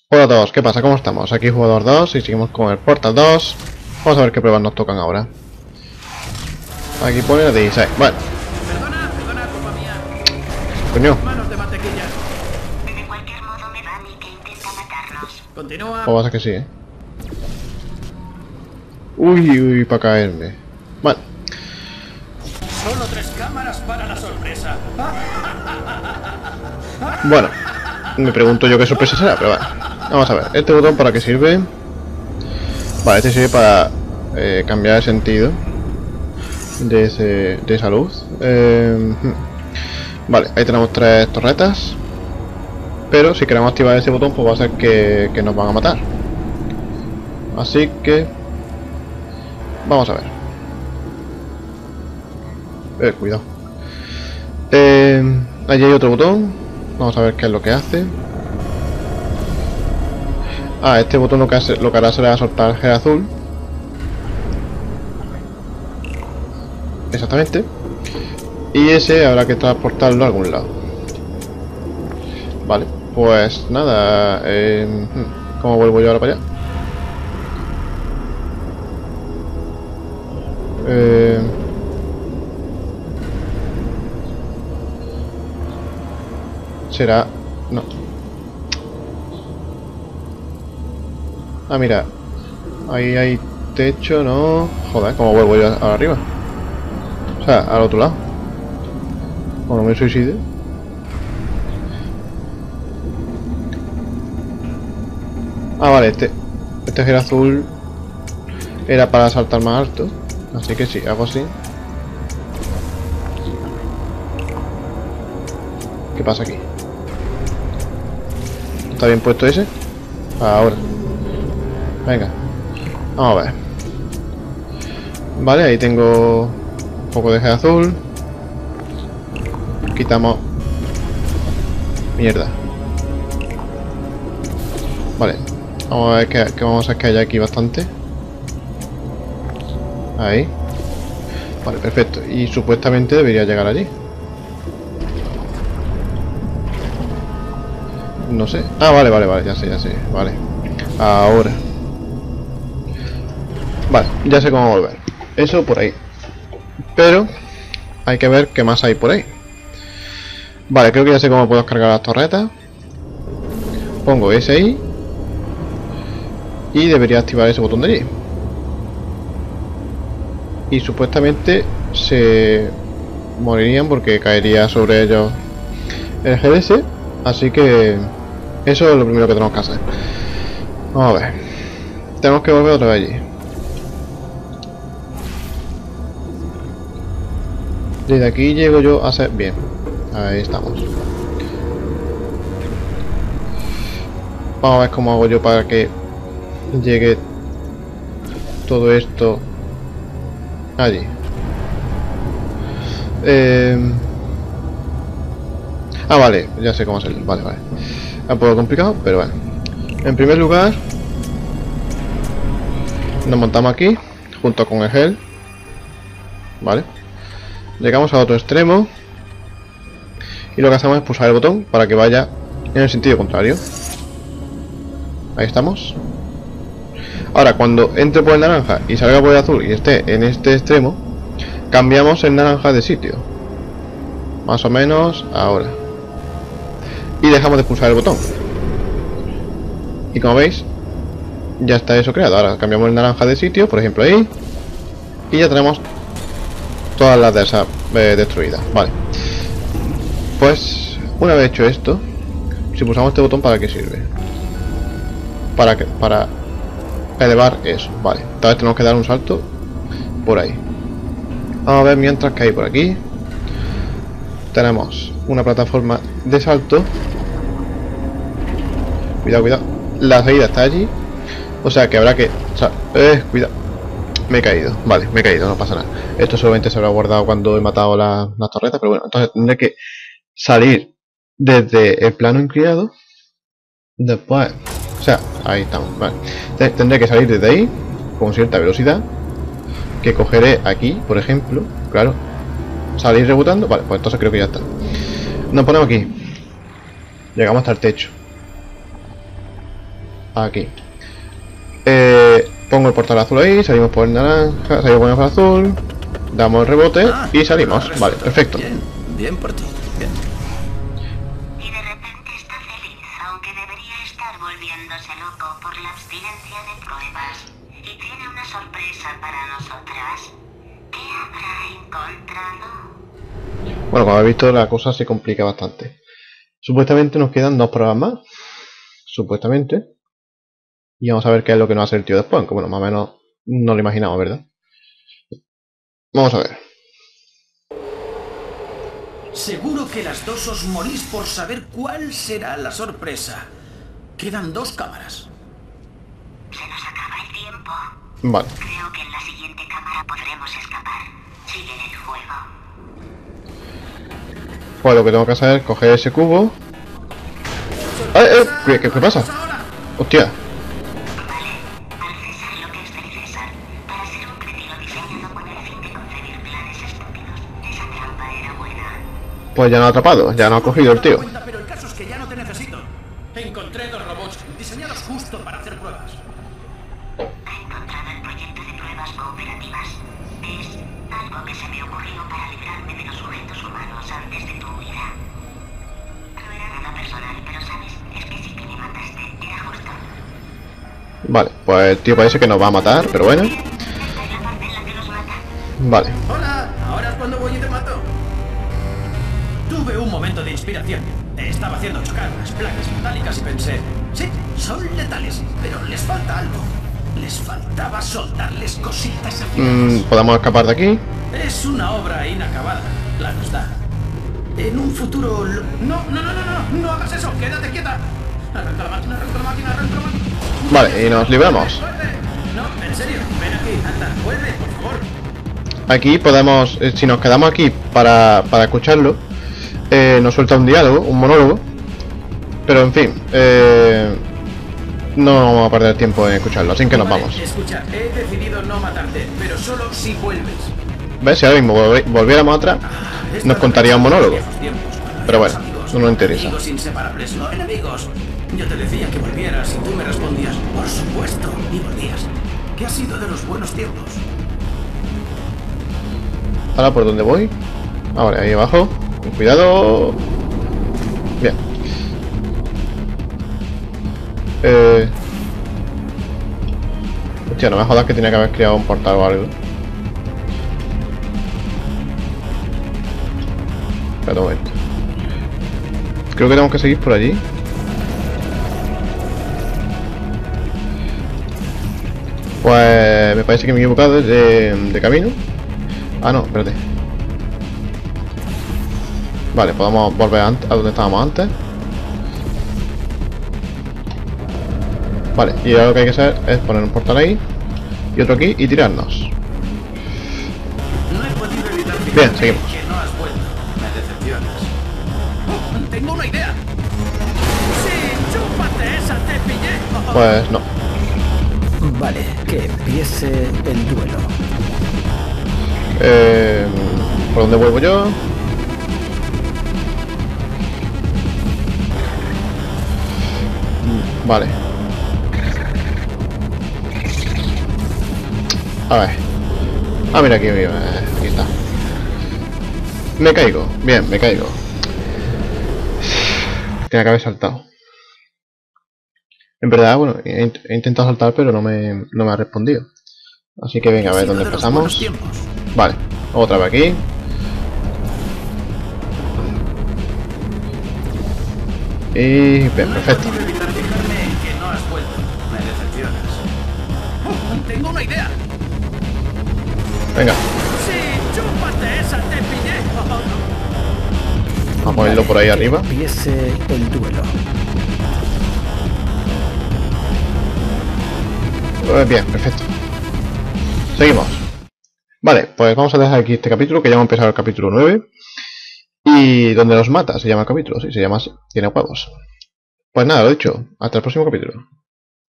Hola a todos, ¿qué pasa? ¿Cómo estamos? Aquí jugador 2 y seguimos con el Portal 2. Vamos a ver qué pruebas nos tocan ahora. Aquí pone la 16. Bueno, Perdona, culpa mía. coño, Manos de mantequilla. De cualquier modo me va a mí que intenta matarnos. Continúa. o pasa que sí, ¿eh? Uy, para caerme. Bueno, Solo 3 cámaras para la sorpresa. bueno, me pregunto yo qué sorpresa será, pero bueno. Vamos a ver, ¿este botón para qué sirve? Vale, este sirve para cambiar el sentido de esa luz. Vale, ahí tenemos 3 torretas. Pero si queremos activar ese botón, pues va a ser que nos van a matar. Así que vamos a ver. Cuidado. Allí hay otro botón. Vamos a ver qué es lo que hace. Ah, este botón lo que hará será soltar el gel azul. Exactamente. Y ese habrá que transportarlo a algún lado. Vale, pues nada. ¿Cómo vuelvo yo ahora para allá? Será... No. Ah, mira. Ahí hay techo, ¿no? Joder, ¿cómo vuelvo yo ahora arriba? O sea, al otro lado. O no me suicide. Ah, vale, este gel azul era para saltar más alto. Así que sí, hago así. ¿Qué pasa aquí? ¿Está bien puesto ese? Ahora. Venga. Vamos a ver. Vale, ahí tengo un poco de gel azul. Quitamos... Mierda. Vale. Vamos a ver que vamos a ver que hay aquí bastante. Ahí. Vale, perfecto. Y supuestamente debería llegar allí. No sé. Ah, vale, ya sé. Vale. Ahora. Vale, ya sé cómo volver. Eso por ahí. Pero hay que ver qué más hay por ahí. Vale, creo que ya sé cómo puedo cargar las torretas. Pongo ese ahí. Y debería activar ese botón de allí. Y supuestamente se morirían porque caería sobre ellos el GDS. Así que eso es lo primero que tenemos que hacer. Vamos a ver. Tenemos que volver otra vez allí. Desde aquí llego yo a hacer... Bien. Ahí estamos. Vamos a ver cómo hago yo para que llegue todo esto allí. Ah, vale, ya sé cómo hacerlo. Vale. Es un poco complicado, pero bueno. En primer lugar, nos montamos aquí, junto con el gel. Vale. Llegamos a otro extremo. Y lo que hacemos es pulsar el botón para que vaya en el sentido contrario. Ahí estamos. Ahora, cuando entre por el naranja y salga por el azul y esté en este extremo, cambiamos el naranja de sitio. Más o menos ahora. Y dejamos de pulsar el botón. Y como veis, ya está eso creado. Ahora cambiamos el naranja de sitio, por ejemplo ahí. Y ya tenemos todas las de esas destruidas. Vale. Pues una vez hecho esto, si pulsamos este botón, ¿para qué sirve? Para elevar eso. Vale. Esta vez tenemos que dar un salto por ahí. Vamos a ver mientras que hay por aquí. Tenemos una plataforma de salto. Cuidado. La salida está allí. O sea que habrá que... cuidado. Me he caído. Vale, me he caído, no pasa nada. Esto solamente se habrá guardado cuando he matado las torretas. Pero bueno, entonces tendré que salir desde el plano inclinado. Después... O sea, ahí estamos. Vale. Tendré que salir desde ahí con cierta velocidad. Que cogeré aquí, por ejemplo. Claro. Salir rebotando. Vale, pues entonces creo que ya está. Nos ponemos aquí. Llegamos hasta el techo. aquí. Pongo el portal azul ahí, salimos por el naranja, salimos por el azul, damos el rebote y salimos. Vale, perfecto. Bien, bien por ti. Bien. Y de repente está feliz, aunque debería estar volviéndose loco por la abstinencia de pruebas. Y tiene una sorpresa para nosotras. ¿Qué habrá encontrado? Bueno, como habéis visto, la cosa se complica bastante. Supuestamente nos quedan 2 pruebas más. Supuestamente. Y vamos a ver qué es lo que nos hace el tío después. Aunque bueno, más o menos no lo imaginamos, ¿verdad? Vamos a ver. Seguro que las dos os morís por saber cuál será la sorpresa. Quedan 2 cámaras. Se nos acaba el tiempo. Vale. Creo que en la siguiente cámara podremos escapar. Sigue el juego. Pues lo que tengo que hacer es coger ese cubo. ¿Qué pasa? Hostia. Vale, al César lo que es del César. Para ser un cretino diseñado con el fin de concebir planes estúpidos. Esa trampa era buena. Pues ya no ha atrapado, ya no ha cogido el tío. Pero el caso es que ya no te necesito. Encontré 2 robots diseñados justo para hacer pruebas. Ha encontrado el proyecto de pruebas cooperativas. Es algo que se me ocurrió para librarme de los sujetos humanos antes de tu huida. No era nada personal, pero sabes, es que sí que me mataste. Era justo. Vale, pues el tío parece que nos va a matar, pero bueno. Esta es la parte en la que nos mata. Vale. Hola, ahora es cuando voy y te mato. Tuve un momento de inspiración. Estaba haciendo chocar las placas metálicas y pensé, sí, son letales, pero les falta algo. Les faltaba soldarles cositas afiladas. Podemos escapar de aquí. Es una obra inacabada, claro está. En un futuro... No hagas eso, quédate quieta. Arranca la máquina, arranca la máquina, arranca la máquina. Vale, y nos libramos. ¡Vuelve! No, en serio, ven aquí, anda, vuelve, por favor. Aquí podemos, si nos quedamos aquí para escucharlo, nos suelta un diálogo, un monólogo. Pero en fin, no vamos a perder tiempo en escucharlo, así que nos Vale, vamos. Escucha, he decidido no matarte, pero solo si vuelves. ¿Ves? Si ahora mismo volviéramos atrás, nos contaría un monólogo. Pero bueno, no nos interesa. Amigos inseparables, no enemigos. Yo te decía que volvieras y tú me respondías, por supuesto, y volvías. ¿Qué ha sido de los buenos tiempos? Ahora, ¿por dónde voy? Ahora, ahí abajo. Con cuidado. Bien. Hostia, no me jodas que tenía que haber creado un portal o algo. Espera un momento. Creo que tenemos que seguir por allí. Pues me parece que me he equivocado de camino. Ah, no, espérate. Vale, podemos volver a donde estábamos antes. Vale, y ahora lo que hay que hacer es poner un portal ahí y otro aquí y tirarnos. No he podido evitar Bien, seguimos. que no has vuelto. Me decepcionas. Oh, tengo una idea. Sí, chúpate esa, te pillé. Pues no. Vale, que empiece el duelo. ¿Por dónde vuelvo yo? Vale. A ver. Ah, mira aquí está. Me caigo. Bien, me caigo. Tenía que haber saltado. En verdad, bueno, he intentado saltar, pero no me ha respondido. Así que venga, a ver dónde empezamos. Vale, otra vez aquí. Y bien, perfecto. Que no has vuelto. Me decepcionas. Oh, tengo una idea. Venga, Sí, chúpate esa, te pillé. vamos a ponerlo por ahí arriba. Empiece el duelo. Bien, perfecto. Seguimos. Vale, pues vamos a dejar aquí este capítulo, que ya hemos empezado el capítulo 9. Y donde los mata, se llama el capítulo, sí, se llama así, tiene huevos. Pues nada, lo dicho, hasta el próximo capítulo.